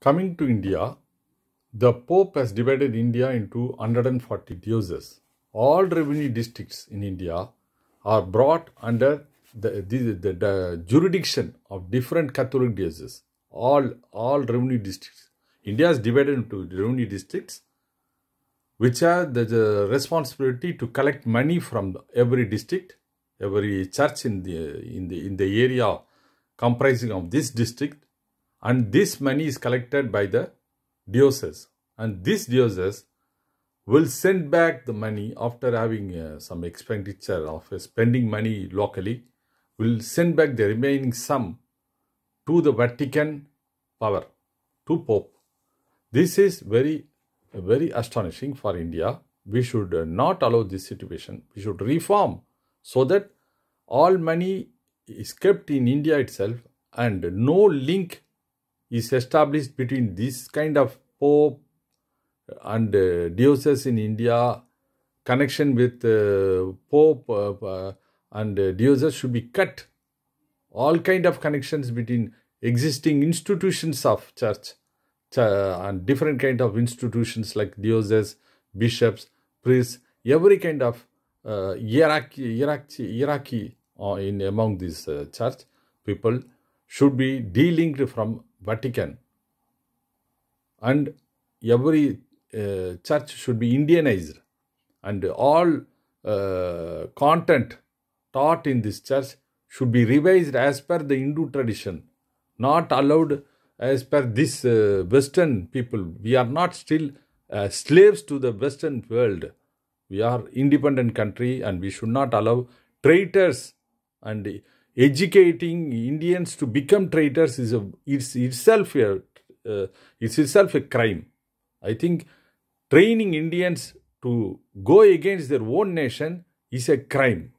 Coming to India, the Pope has divided India into 140 dioceses. All revenue districts in India are brought under the jurisdiction of different Catholic dioceses. All revenue districts. India is divided into revenue districts, which have the responsibility to collect money from every district, every church in the area comprising of this district, and this money is collected by the diocese, and this diocese will send back the money after having some expenditure of spending money locally, will send back the remaining sum to the Vatican power, to Pope. This is very astonishing for India. We should not allow this situation. We should reform so that all money is kept in India itself and no link is established between this kind of Pope and diocese in India. Connection with Pope and diocese should be cut. All kind of connections between existing institutions of church and different kind of institutions like diocese, bishops, priests, every kind of hierarchy in among this church people should be delinked from Vatican, and every church should be Indianized, and all content taught in this church should be revised as per the Hindu tradition, not allowed as per this Western people. We are not still slaves to the Western world. We are independent country and we should not allow traitors, and educating Indians to become traitors is itself a crime. I think training Indians to go against their own nation is a crime.